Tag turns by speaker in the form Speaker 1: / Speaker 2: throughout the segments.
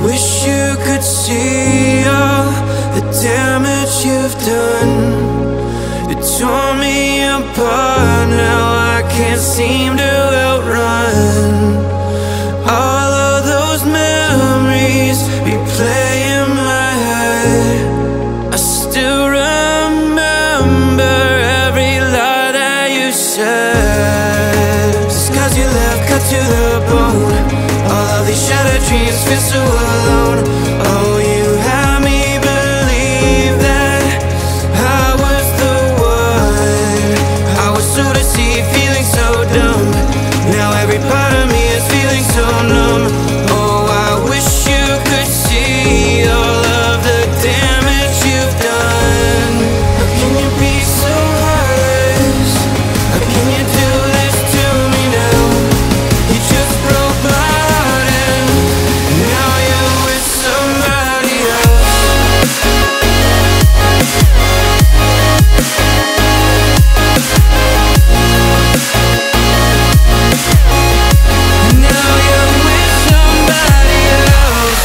Speaker 1: wish you could see all the damage you've done. You tore me apart, now I can't seem to outrun all of those memories replay in my head. I still remember every lie that you said. Just 'cause you left cut to the bone, all of these shattered dreams feel so alone. Oh, you had me believe that I was the one. I was so deceived, feeling so dumb. Now every part of me is feeling so numb. Oh, I wish you could see all of the damage you've done. How can you be so heartless? How can you do this to me now? You just broke my heart and now you're with somebody else. Now you're with somebody else.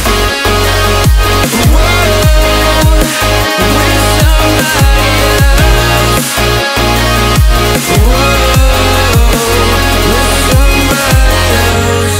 Speaker 1: Whoa, with somebody else. Whoa, with somebody else.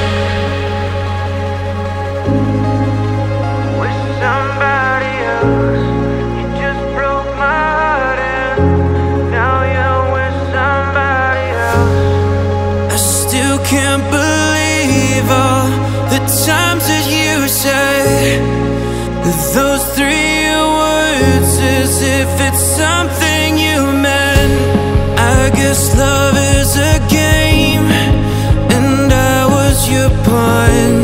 Speaker 1: With somebody else. You just broke my heart and now you're with somebody else. I still can't believe all the times that you say those 3 words as if it's something you meant. I guess love is a game and I was your pawn.